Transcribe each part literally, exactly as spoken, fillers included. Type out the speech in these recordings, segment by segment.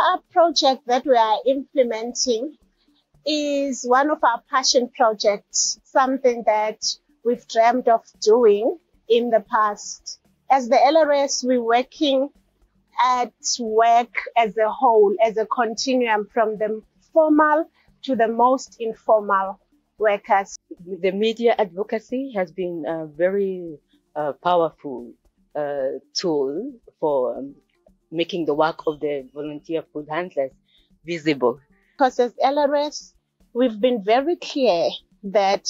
follow-up project that we are implementing is one of our passion projects, something that we've dreamed of doing in the past. As the L R S, we're working at work as a whole, as a continuum from the formal to the most informal workers. The media advocacy has been a very uh, powerful uh, tool for um, making the work of the volunteer food handlers visible. Because as L R S, we've been very clear that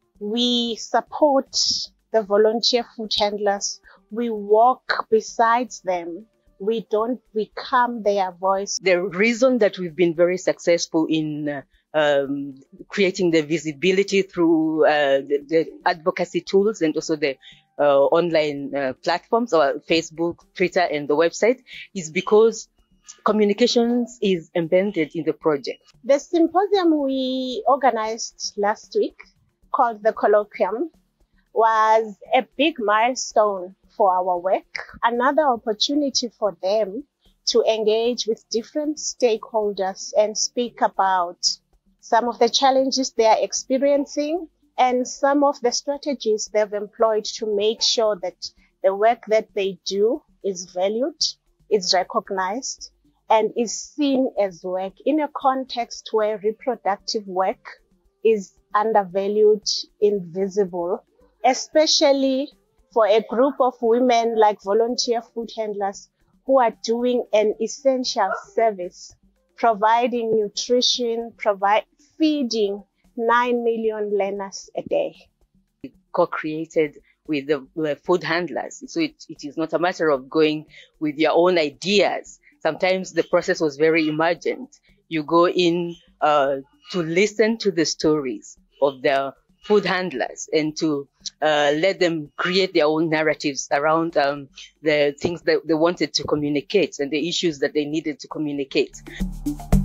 we support the volunteer food handlers. We walk beside them. We don't become their voice. The reason that we've been very successful in uh, um, creating the visibility through uh, the, the advocacy tools and also the uh, online uh, platforms, or Facebook, Twitter, and the website, is because communications is embedded in the project. The symposium we organized last week, called the Colloquium, was a big milestone for our work, another opportunity for them to engage with different stakeholders and speak about some of the challenges they are experiencing and some of the strategies they've employed to make sure that the work that they do is valued, is recognized, and is seen as work in a context where reproductive work is undervalued, invisible, especially for a group of women like volunteer food handlers who are doing an essential service, providing nutrition, provide, feeding nine million learners a day. Co-created with the, the food handlers. So it, it is not a matter of going with your own ideas. Sometimes the process was very emergent. You go in uh, to listen to the stories of the food handlers and to uh, let them create their own narratives around um, the things that they wanted to communicate and the issues that they needed to communicate.